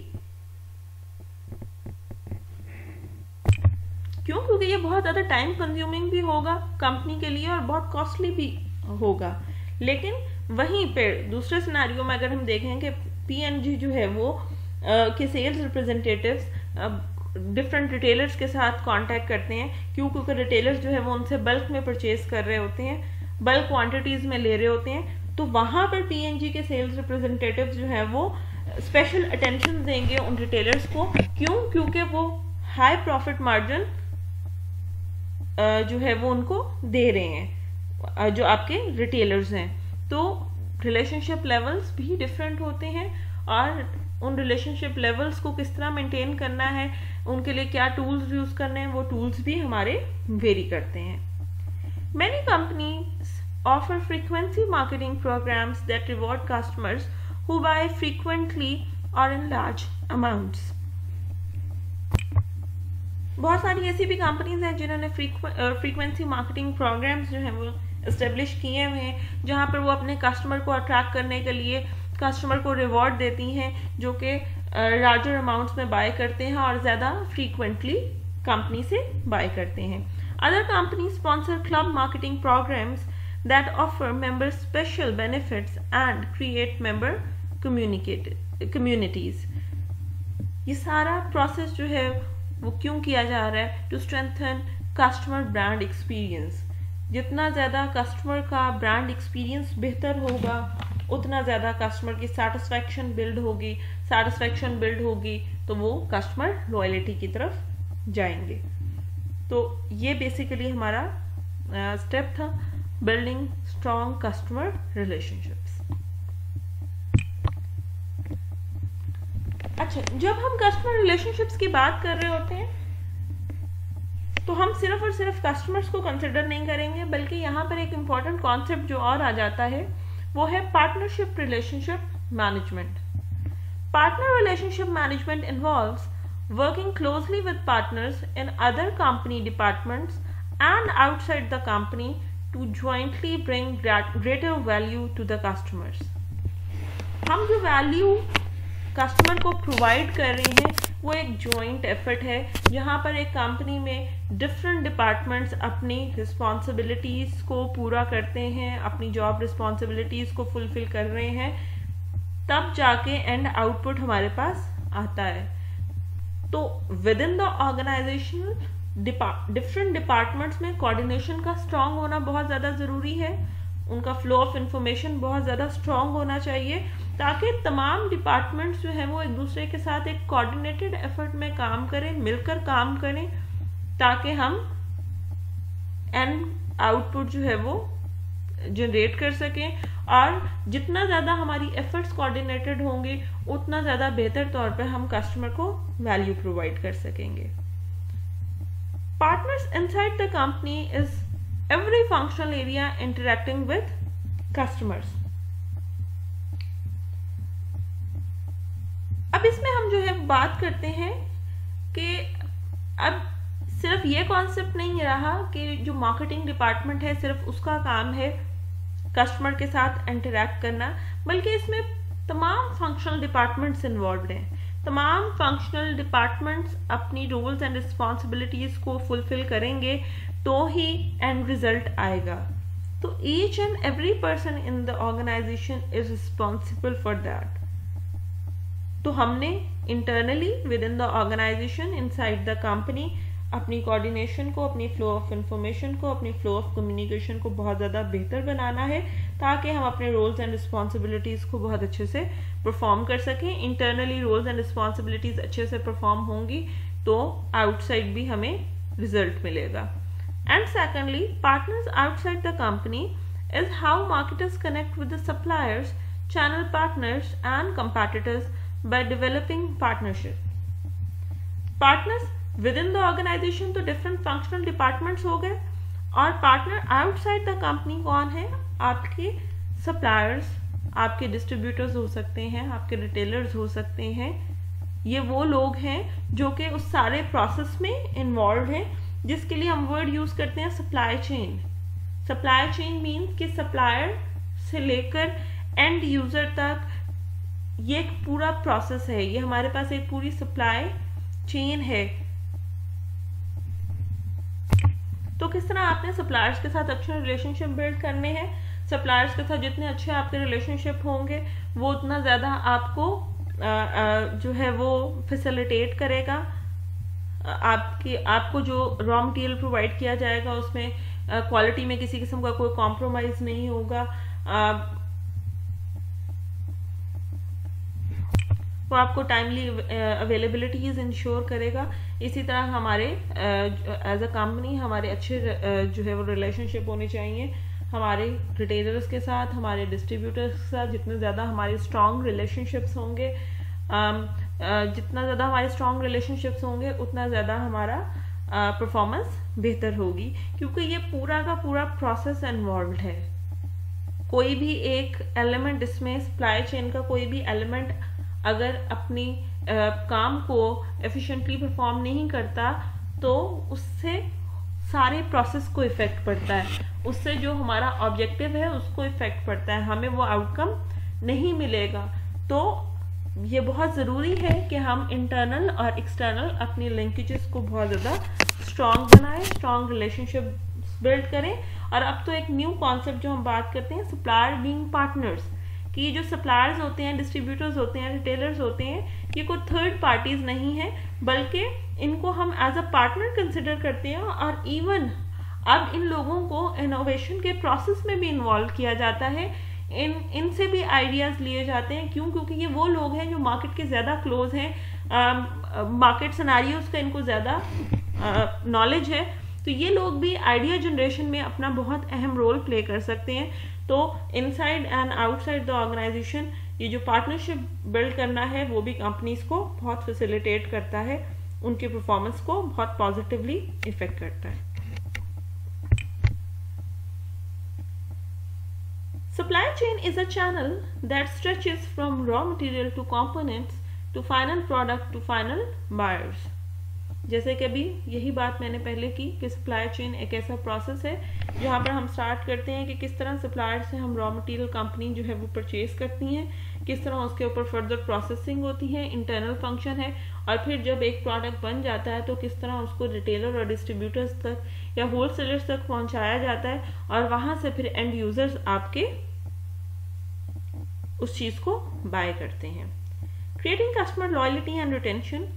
क्यों? क्योंकि ये बहुत ज़्यादा टाइम कंज्यूमिंग भी होगा कंपनी के लिए और बहुत कॉस्टली भी होगा। लेकिन वहीं पे दूसरे सिनेरियो में अगर हम देखें कि पीएनजी जो है वो uh, के सेल्स रिप्रेजेंटेटिव्स डिफरेंट रिटेलर्स के साथ कांटेक्ट करते हैं। क्यों? क्योंकि रिटेलर्स जो है वो उनसे बल्क में परचेज कर रहे होते हैं, बल्क क्वांटिटीज में ले रहे होते हैं। तो वहां पर पीएनजी के सेल्स रिप्रेजेंटेटिव्स जो है वो स्पेशल अटेंशन देंगे उन रिटेलर्स को। क्यों? क्योंकि वो हाई प्रॉफिट मार्जिन जो है वो उनको दे रहे हैं जो आपके रिटेलर्स हैं। तो रिलेशनशिप लेवल्स भी डिफरेंट होते हैं और उन रिलेशनशिप लेवल्स को किस तरह मेंटेन करना है, उनके लिए क्या टूल्स यूज करने हैं, वो टूल्स भी हमारे वेरी करते हैं। Many companies offer frequency marketing programs that reward customers who buy frequently और इन लार्ज अमाउंट्स। बहुत सारी ऐसी भी कंपनीज हैं जिन्होंने फ्रीक्वेंसी मार्केटिंग प्रोग्राम्स जो हैं वो इस्टेब्लिश किए हुए हैं, जहाँ पर वो अपने कस्टमर को अट्रैक्ट करने के लिए कस्टमर को रिवॉर्ड देती हैं जो कि लार्जर अमाउंट्स में बाय करते हैं और ज़्यादा फ्रीक्वेंटली कंपनी से बाय करते हैं। Other company sponsor club marketing programs that offer member special benefits and create member communities. ये सारा प्रोसेस जो है वो क्यों किया जा रहा है? To strengthen customer brand experience. जितना ज़्यादा कस्टमर का ब्रांड एक्सपीरियंस बेहतर होगा उतना ज़्यादा कस्टमर की सेटिस्फैक्शन बिल्ड होगी। सेटिस्फैक्शन बिल्ड होगी तो वो कस्टमर लॉयल्टी की तरफ जाएंगे। तो ये बेसिकली हमारा स्टेप था, बिल्डिंग स्ट्रॉन्ग कस्टमर रिलेशनशिप्स। अच्छा, जब हम कस्टमर रिलेशनशिप्स की बात कर रहे होते हैं तो हम सिर्फ और सिर्फ कस्टमर्स को कंसिडर नहीं करेंगे, बल्कि यहाँ पर एक इम्पॉर्टेंट कॉन्सेप्ट जो और आ जाता है वो है partnership relationship management. Partner relationship management involves working closely with partners in other company departments and outside the company to jointly bring greater value to the customers. हम जो वैल्यू कस्टमर को provide कर रहे हैं वो एक जॉइंट एफर्ट है, जहाँ पर एक कंपनी में डिफरेंट डिपार्टमेंट्स अपनी रिस्पॉन्सिबिलिटीज़ को पूरा करते हैं, अपनी जॉब रिस्पॉन्सिबिलिटीज़ को फुलफिल कर रहे हैं, तब जाके एंड आउटपुट हमारे पास आता है. तो within the organisation different departments में कोऑर्डिनेशन का स्ट्रांग होना बहुत ज़्यादा ज़रूरी है. उनका फ्लो ऑफ इंफॉर्मेशन बहुत ज़्यादा स्ट्रांग होना चाहिए ताकि तमाम डिपार्टमेंट्स जो हैं वो एक दूसरे के साथ एक कोऑर्डिनेटेड एफर्ट में काम करें, मिलकर काम करें, ताकि हम एंड आउटपुट जो है वो जनरेट कर सकें. और जितना ज़्यादा हमारी एफर्ट्स कोऑर्डिनेटेड होंगे उतना ज़्यादा बेहतर तौर पर हम कस्टमर को वैल्यू प्रोवाइड कर सकेंगे. Partners inside the company is every functional area interacting with customers. अब इसमें हम जो है बात करते हैं कि अब सिर्फ ये कॉन्सेप्ट नहीं रहा कि जो मार्केटिंग डिपार्टमेंट है सिर्फ उसका काम है कस्टमर के साथ इंटरेक्ट करना, बल्कि इसमें तमाम फंक्शनल डिपार्टमेंट्स इन्वॉल्व हैं. तमाम फंक्शनल डिपार्टमेंट्स अपनी रोल्स एंड रिस्पॉन्सिबिलिटीज़ को फुलफिल करेंगे तो ही एंड रिजल्ट आएगा. तो each and every person in the organisation is responsible for that. तो हमने internally within the organisation inside the company अपनी कोऑर्डिनेशन को, अपनी फ्लो ऑफ इंफॉर्मेशन को, अपनी फ्लो ऑफ कम्युनिकेशन को बहुत ज़्यादा बेहतर बनाना है ताकि हम अपने रोल्स एंड रिस्पॉन्सिबिलिटीज़ को बहुत अच्छे से परफॉर्म कर सकें. इंटरनली रोल्स एंड रिस्पॉन्सिबिलिटीज़ अच्छे से परफॉर्म होंगी तो आउटसाइड भी हमें रिजल्ट मिलेगा. And secondly, partners outside the company is how marketers connect with the suppliers, channel partners and competitors by developing partnership. Partners within the organisation तो different functional departments हो गए, और partner outside the company कौन है? आपके suppliers, आपके distributors हो सकते हैं, आपके रिटेलर्स हो सकते हैं. ये वो लोग हैं जो कि उस सारे प्रोसेस में इन्वॉल्व हैं, जिसके लिए हम वर्ड यूज करते हैं supply chain. Supply chain means कि सप्लायर से लेकर एंड यूजर तक ये एक पूरा प्रोसेस है. ये हमारे पास एक पूरी सप्लाई चेन है. तो किस तरह आपने सप्लायर्स के साथ अच्छे रिलेशनशिप बिल्ड करने हैं. सप्लायर्स के साथ जितने अच्छे आपके रिलेशनशिप होंगे वो उतना ज़्यादा आपको आ, आ, जो है वो फैसिलिटेट करेगा. आपकी आपको जो रॉ मटेरियल प्रोवाइड किया जाएगा उसमें क्वालिटी में किसी किस्म का कोई कॉम्प्रोमाइज़ नहीं होगा. आ, वो आपको टाइमली अवेलेबिलिटीज इंश्योर करेगा. इसी तरह हमारे एज अ कंपनी हमारे अच्छे uh, जो है वो रिलेशनशिप होने चाहिए हमारे रिटेलर्स के साथ, हमारे डिस्ट्रीब्यूटर्स के साथ. जितने ज़्यादा हमारे स्ट्रॉन्ग रिलेशनशिप्स होंगे, um, uh, जितना ज़्यादा हमारे स्ट्रॉन्ग रिलेशनशिप्स होंगे उतना ज़्यादा हमारा परफॉर्मेंस uh, बेहतर होगी, क्योंकि ये पूरा का पूरा प्रोसेस इन्वॉल्व है. कोई भी एक एलिमेंट इसमें, सप्लाई चेन का कोई भी एलिमेंट अगर अपनी आ, काम को एफिशिएंटली परफॉर्म नहीं करता तो उससे सारे प्रोसेस को इफेक्ट पड़ता है, उससे जो हमारा ऑब्जेक्टिव है उसको इफेक्ट पड़ता है, हमें वो आउटकम नहीं मिलेगा. तो ये बहुत ज़रूरी है कि हम इंटरनल और एक्सटर्नल अपनी लिंकेजेस को बहुत ज़्यादा स्ट्रॉन्ग बनाएं, स्ट्रॉन्ग रिलेशनशिप बिल्ड करें. और अब तो एक न्यू कॉन्सेप्ट जो हम बात करते हैं सप्लायर बीइंग पार्टनर्स, कि जो सप्लायर्स होते हैं, डिस्ट्रीब्यूटर्स होते हैं, रिटेलर्स होते हैं, ये कोई थर्ड पार्टीज नहीं है, बल्कि इनको हम एज अ पार्टनर कंसिडर करते हैं. और इवन अब इन लोगों को इनोवेशन के प्रोसेस में भी इन्वॉल्व किया जाता है. इन इनसे भी आइडियाज़ लिए जाते हैं. क्यों? क्योंकि ये वो लोग हैं जो मार्केट के ज़्यादा क्लोज हैं, मार्केट सिनेरियोज का इनको ज़्यादा नॉलेज है. तो ये लोग भी आइडिया जनरेशन में अपना बहुत अहम रोल प्ले कर सकते हैं. तो inside and outside the organisation ये जो पार्टनरशिप बिल्ड करना है वो भी कंपनीज को बहुत फैसिलिटेट करता है, उनके परफॉर्मेंस को बहुत पॉजिटिवली इफेक्ट करता है। Supply chain is a channel that stretches from raw material to components to final product to final buyers. जैसे कि अभी यही बात मैंने पहले की कि सप्लाई चेन एक ऐसा प्रोसेस है जहाँ पर हम स्टार्ट करते हैं कि किस तरह सप्लायर से हम रॉ मटेरियल कंपनी जो है वो परचेज करती हैं, किस तरह उसके ऊपर फर्दर प्रोसेसिंग होती है, इंटरनल फंक्शन है, और फिर जब एक प्रोडक्ट बन जाता है तो किस तरह उसको रिटेलर और डिस्ट्रीब्यूटर्स तक या होलसेलर्स तक पहुंचाया जाता है, और वहां से फिर एंड यूजर्स आपके उस चीज को बाय करते हैं। Creating customer loyalty and retention,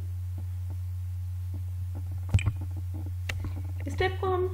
step को हम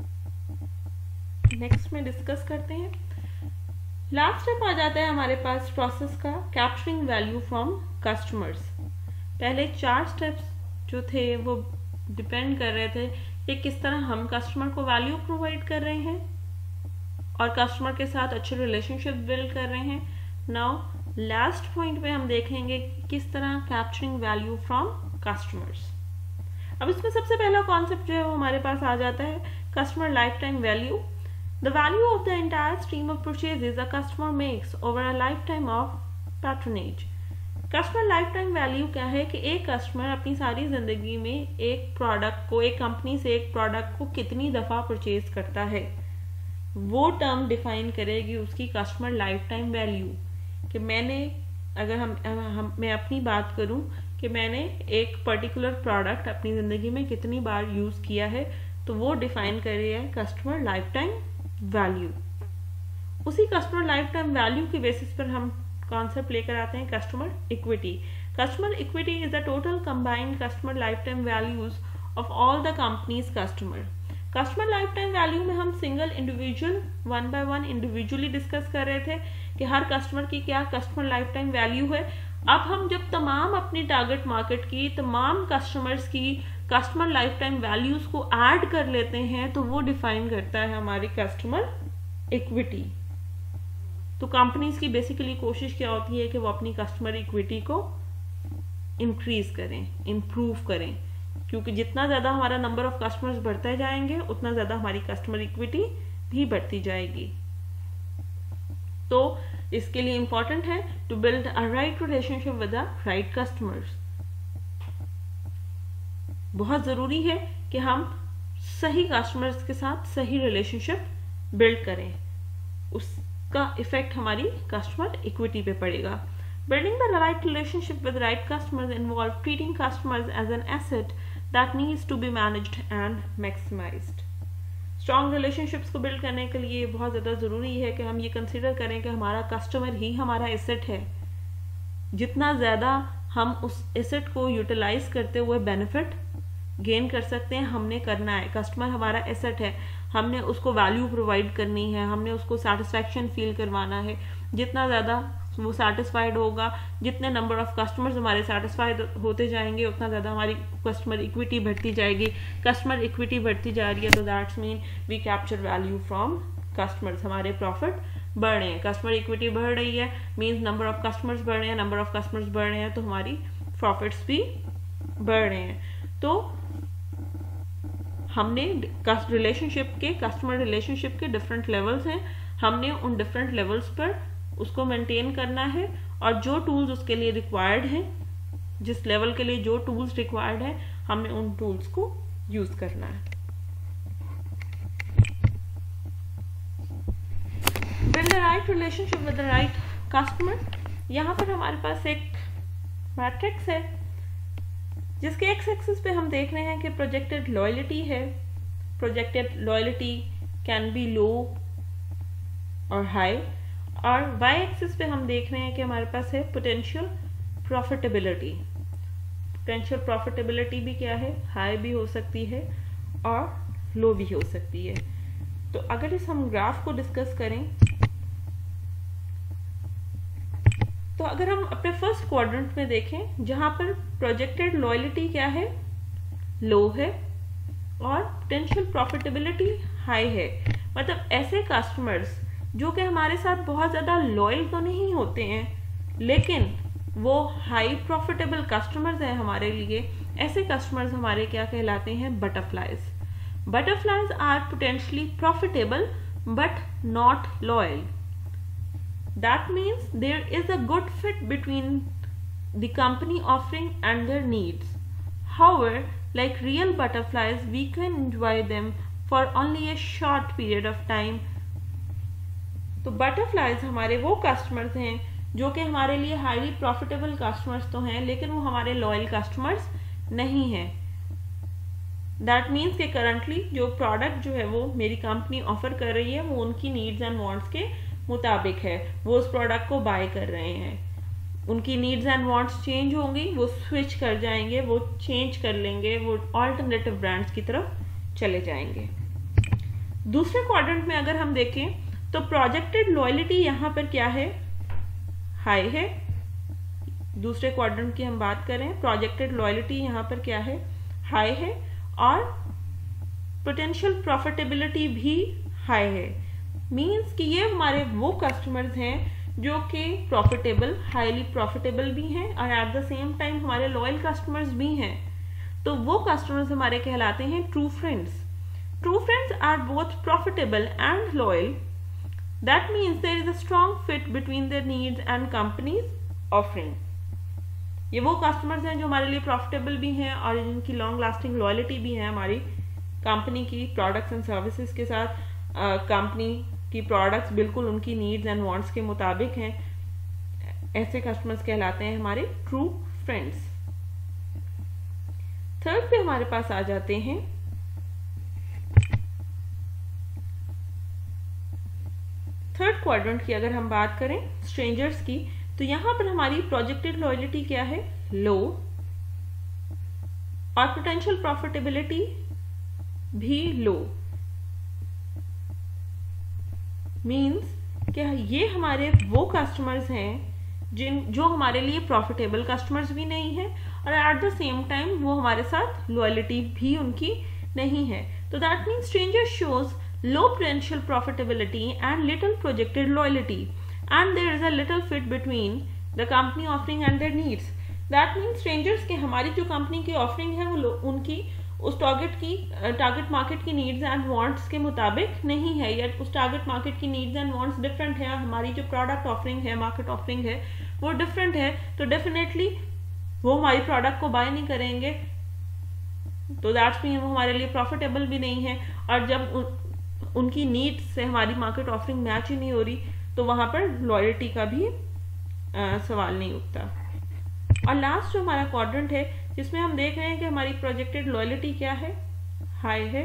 नेक्स्ट में डिस्कस करते हैं। लास्ट स्टेप आ जाता है हमारे पास प्रोसेस का, कैप्चरिंग वैल्यू फ्रॉम कस्टमर्स। पहले चार स्टेप्स जो थे वो डिपेंड कर रहे थे कि किस तरह हम कस्टमर को वैल्यू प्रोवाइड कर रहे हैं और कस्टमर के साथ अच्छे रिलेशनशिप बिल्ड कर रहे हैं। नाउ लास्ट पॉइंट पे हम देखेंगे किस तरह कैप्चरिंग वैल्यू फ्रॉम कस्टमर्स। अब इसमें सबसे पहला कॉन्सेप्ट जो है वो हमारे पास आ जाता है customer lifetime value. The value of the entire stream of purchases a customer makes over a lifetime of patronage. Customer lifetime value क्या है कि एक कस्टमर अपनी सारी जिंदगी में एक प्रोडक्ट को, एक कंपनी से एक प्रोडक्ट को कितनी दफा परचेज करता है, वो टर्म डिफाइन करेगी उसकी कस्टमर लाइफ टाइम वैल्यू। कि मैंने अगर हम, हम मैं अपनी बात करूं कि मैंने एक पर्टिकुलर प्रोडक्ट अपनी जिंदगी में कितनी बार यूज किया है, तो वो डिफाइन करेगा कस्टमर लाइफ टाइम वैल्यू। उसी कस्टमर लाइफ टाइम वैल्यू की बेसिस पर हम कॉन्सेप्ट लेकर आते हैं customer equity. Customer equity is the total combined customer lifetime values of all the company's customer. Customer lifetime value में हम single individual one by one individually discuss कर रहे थे कि हर कस्टमर की क्या कस्टमर लाइफ टाइम वैल्यू है। अब हम जब तमाम अपनी टारगेट मार्केट की तमाम कस्टमर्स की कस्टमर लाइफ टाइम वैल्यूज को ऐड कर लेते हैं तो वो डिफाइन करता है हमारी कस्टमर इक्विटी। तो कंपनीज की बेसिकली कोशिश क्या होती है कि वो अपनी कस्टमर इक्विटी को इंक्रीज करें, इंप्रूव करें, क्योंकि जितना ज्यादा हमारा नंबर ऑफ कस्टमर्स बढ़ते जाएंगे उतना ज्यादा हमारी कस्टमर इक्विटी भी बढ़ती जाएगी। तो इसके लिए इंपॉर्टेंट है to build a right relationship with the right customers. बहुत जरूरी है कि हम सही कस्टमर्स के साथ सही रिलेशनशिप बिल्ड करें, उसका इफेक्ट हमारी कस्टमर इक्विटी पे पड़ेगा। Building the right relationship with right customers involve treating customers as an asset that needs to be managed and maximised. Strong relationships को बिल्ड करने के लिए बहुत ज़्यादा ज़रूरी है कि हम ये कंसिडर करें कि हमारा कस्टमर ही हमारा एसेट है। जितना ज़्यादा हम उस एसेट को यूटिलाइज करते हुए बेनिफिट गेन कर सकते हैं, हमने करना है। कस्टमर हमारा एसेट है, हमने उसको वैल्यू प्रोवाइड करनी है, हमने उसको सेटिस्फैक्शन फील करवाना है। जितना ज़्यादा वो सेटिस्फाइड होगा, जितने नंबर ऑफ कस्टमर्स हमारे सेटिस्फाइड होते जाएंगे, उतना ज़्यादा हमारी कस्टमर इक्विटी बढ़ती जाएगी। कस्टमर इक्विटी बढ़ती जा रही है तो that's mean we capture value from customers, हमारे प्रॉफिट बढ़ रहे हैं। कस्टमर इक्विटी बढ़ रही है मीन्स नंबर ऑफ कस्टमर्स बढ़ रहे हैं, नंबर ऑफ कस्टमर्स बढ़ रहे हैं तो हमारी प्रॉफिट्स भी बढ़ रहे हैं। तो हमने रिलेशनशिप के कस्टमर रिलेशनशिप के डिफरेंट लेवल्स हैं, हमने उन डिफरेंट लेवल्स पर उसको मेंटेन करना है और जो टूल्स उसके लिए रिक्वायर्ड हैं, जिस लेवल के लिए जो टूल्स रिक्वायर्ड है, हमने उन टूल्स को यूज करना है। Build the right relationship with the right customer. यहाँ पर हमारे पास एक मैट्रिक्स है जिसके एक्स एक्सिस पे हम देख रहे हैं कि प्रोजेक्टेड लॉयल्टी है। Projected loyalty can be low और हाई, और वाई एक्सिस पे हम देख रहे हैं कि हमारे पास है पोटेंशियल प्रॉफिटेबिलिटी। पोटेंशियल प्रॉफिटेबिलिटी भी क्या है, हाई भी हो सकती है और लो भी हो सकती है। तो अगर इस हम ग्राफ को डिस्कस करें तो अगर हम अपने फर्स्ट क्वाड्रेंट में देखें जहां पर प्रोजेक्टेड लॉयल्टी क्या है, लो है, और पोटेंशियल प्रॉफिटेबिलिटी हाई है। मतलब ऐसे कस्टमर्स जो कि हमारे साथ बहुत ज्यादा लॉयल तो नहीं होते हैं लेकिन वो हाई प्रॉफिटेबल कस्टमर्स हैं हमारे लिए, ऐसे कस्टमर्स हमारे क्या कहलाते हैं? Butterflies. Butterflies are potentially profitable but not loyal. That means there is a good fit between the company offering and their needs. However, like real butterflies, we can enjoy them for only a short period of time. तो butterflies हमारे वो customers हैं जो कि हमारे लिए highly profitable customers तो हैं, लेकिन वो हमारे loyal customers नहीं हैं. दैट मीन्स कि करंटली जो प्रोडक्ट जो है वो मेरी कंपनी ऑफर कर रही है वो उनकी नीड्स एंड वांट्स के मुताबिक है, वो उस प्रोडक्ट को बाय कर रहे हैं. उनकी नीड्स एंड वांट्स चेंज होंगी, वो स्विच कर जाएंगे, वो चेंज कर लेंगे, वो ऑल्टरनेटिव ब्रांड्स की तरफ चले जाएंगे. दूसरे क्वाड्रेंट में अगर हम देखें तो प्रोजेक्टेड लॉयल्टी यहाँ पर क्या है? हाई है. दूसरे क्वाड्रेंट की हम बात करें, प्रोजेक्टेड लॉयल्टी यहाँ पर क्या है? हाई है. और पोटेंशियल प्रॉफिटेबिलिटी भी हाई है. मीन्स कि ये हमारे वो कस्टमर्स हैं जो कि प्रॉफिटेबल, हाईली प्रॉफिटेबल भी हैं और एट द सेम टाइम हमारे लॉयल कस्टमर्स भी हैं. तो वो कस्टमर्स हमारे कहलाते हैं true friends. True friends are both profitable and loyal. That means there is a strong fit between their needs and company's offering. ये वो कस्टमर्स हैं जो हमारे लिए प्रॉफिटेबल भी हैं और जिनकी लॉन्ग लास्टिंग लॉयल्टी भी है हमारी कंपनी की प्रोडक्ट्स एंड सर्विसेज के साथ. कंपनी की प्रोडक्ट्स बिल्कुल उनकी नीड्स एंड वांट्स के मुताबिक हैं. ऐसे कस्टमर्स कहलाते हैं हमारे ट्रू फ्रेंड्स. थर्ड पे हमारे पास आ जाते हैं थर्ड क्वाड्रेंट की. अगर हम बात करें स्ट्रेंजर्स की, तो यहां पर हमारी प्रोजेक्टेड लॉयल्टी क्या है? लो. और पोटेंशियल प्रॉफिटेबिलिटी भी लो. मींस कि ये हमारे वो कस्टमर्स हैं जिन जो हमारे लिए प्रॉफिटेबल कस्टमर्स भी नहीं है और एट द सेम टाइम वो हमारे साथ लॉयल्टी भी उनकी नहीं है. तो that means stranger shows low potential profitability and little projected loyalty. And there is a little fit between the company offering and their needs. That means strangers के हमारी जो कंपनी की ऑफरिंग है वो उनकी उस टारगेट की टारगेट मार्केट की नीड्स एंड वांट्स के मुताबिक नहीं है, या उस टारगेट मार्केट की नीड्स एंड वांट्स डिफरेंट है. हमारी जो प्रोडक्ट ऑफरिंग है, मार्केट ऑफरिंग है, वो डिफरेंट है. तो डेफिनेटली वो हमारी प्रोडक्ट को बाय नहीं करेंगे. तो दैट्स मीन वो हमारे लिए प्रॉफिटेबल भी नहीं है. और जब उन, उनकी नीड्स से हमारी मार्केट ऑफरिंग मैच ही नहीं हो रही तो वहां पर लॉयल्टी का भी आ, सवाल नहीं उठता. और लास्ट जो हमारा क्वाड्रेंट है जिसमें हम देख रहे हैं कि हमारी प्रोजेक्टेड लॉयल्टी क्या है? हाई है.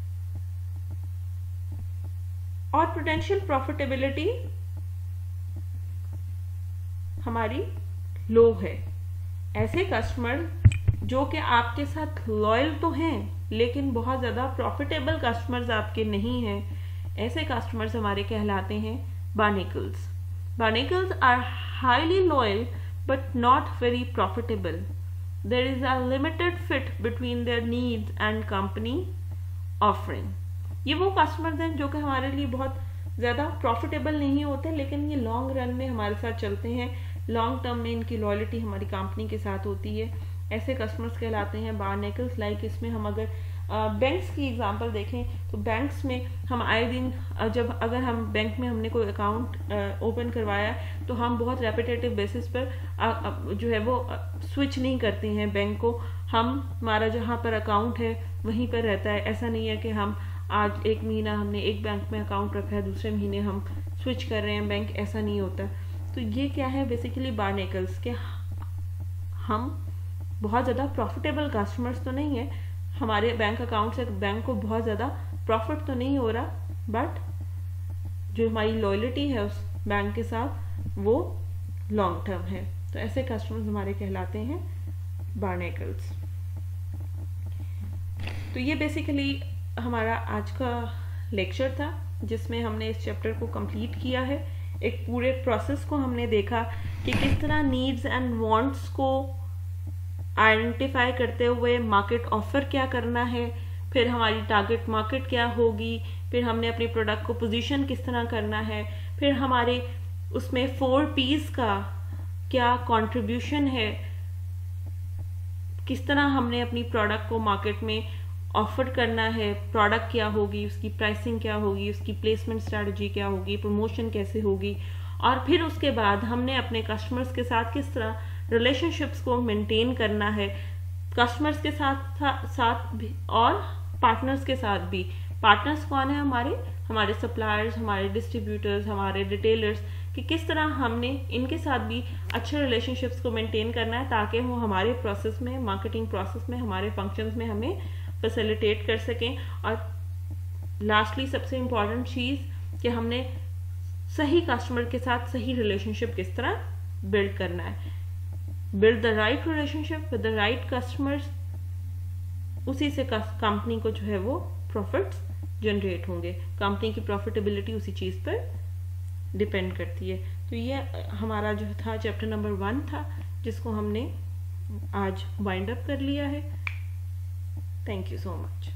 और पोटेंशियल प्रॉफिटेबिलिटी हमारी लो है. ऐसे कस्टमर जो कि आपके साथ लॉयल तो हैं लेकिन बहुत ज्यादा प्रॉफिटेबल कस्टमर्स आपके नहीं हैं, ऐसे कस्टमर्स हमारे कहलाते हैं barnacles. Barnacles are highly loyal but not very profitable. There is a limited fit between their needs and company offering. ये वो कस्टमर्स हैं जो कि हमारे लिए बहुत ज़्यादा प्रॉफिटेबल नहीं होते लेकिन ये लॉन्ग रन में हमारे साथ चलते हैं. लॉन्ग टर्म में इनकी लॉयल्टी हमारी कंपनी के साथ होती है. ऐसे कस्टमर्स कहलाते हैं बार्नेकल्स. लाइक इसमें हम अगर बैंक्स uh, की एग्जांपल देखें तो बैंक्स में हम आए दिन uh, जब अगर हम बैंक में हमने कोई अकाउंट ओपन uh, करवाया तो हम बहुत रेपिटेटिव बेसिस पर uh, uh, जो है वो स्विच uh, नहीं करते हैं बैंक को. हम हमारा जहाँ पर अकाउंट है वहीं पर रहता है. ऐसा नहीं है कि हम आज एक महीना हमने एक बैंक में अकाउंट रखा है, दूसरे महीने हम स्विच कर रहे हैं बैंक. ऐसा नहीं होता. तो ये क्या है? बेसिकली बार्नेकल्स के हम बहुत ज़्यादा प्रॉफिटेबल कस्टमर्स तो नहीं है. हमारे बैंक अकाउंट से बैंक को बहुत ज़्यादा प्रॉफिट तो नहीं हो रहा, बट जो हमारी लॉयल्टी है उस बैंक के साथ वो लॉन्ग टर्म है. तो ऐसे कस्टमर्स हमारे कहलाते हैं बार्नेकल्स. तो ये बेसिकली हमारा आज का लेक्चर था जिसमें हमने इस चैप्टर को कंप्लीट किया है. एक पूरे प्रोसेस को हमने देखा कि किस तरह नीड्स एंड वांट्स को आइडेंटिफाई करते हुए मार्केट ऑफर क्या करना है, फिर हमारी टारगेट मार्केट क्या होगी, फिर हमने अपने प्रोडक्ट को पोजीशन किस तरह करना है, फिर हमारे उसमें फोर पीस का क्या कंट्रीब्यूशन है, किस तरह हमने अपनी प्रोडक्ट को मार्केट में ऑफर करना है, प्रोडक्ट क्या होगी, उसकी प्राइसिंग क्या होगी, उसकी प्लेसमेंट स्ट्रैटेजी क्या होगी, प्रमोशन कैसे होगी, और फिर उसके बाद हमने अपने कस्टमर्स के साथ किस तरह रिलेशनशिप्स को मेंटेन करना है, कस्टमर्स के साथ साथ भी और पार्टनर्स के साथ भी। पार्टनर्स कौन है हमारे हमारे सप्लायर्स, हमारे डिस्ट्रीब्यूटर्स, हमारे रिटेलर्स, कि किस तरह हमने इनके साथ भी अच्छे रिलेशनशिप्स को मेंटेन करना है ताकि वो हमारे प्रोसेस में, मार्केटिंग प्रोसेस में, हमारे फंक्शंस में हमें फैसिलिटेट कर सकें। और लास्टली सबसे इम्पॉर्टेंट चीज़ कि हमने सही कस्टमर के साथ सही रिलेशनशिप किस तरह बिल्ड करना है। Build the right relationship with the right customers, उसी से कंपनी को जो है वो प्रॉफिट्स जनरेट होंगे। कंपनी की प्रॉफिटेबिलिटी उसी चीज़ पर डिपेंड करती है। तो ये हमारा जो था चैप्टर नंबर वन था, जिसको हमने आज वाइंड अप कर लिया है। Thank you so much.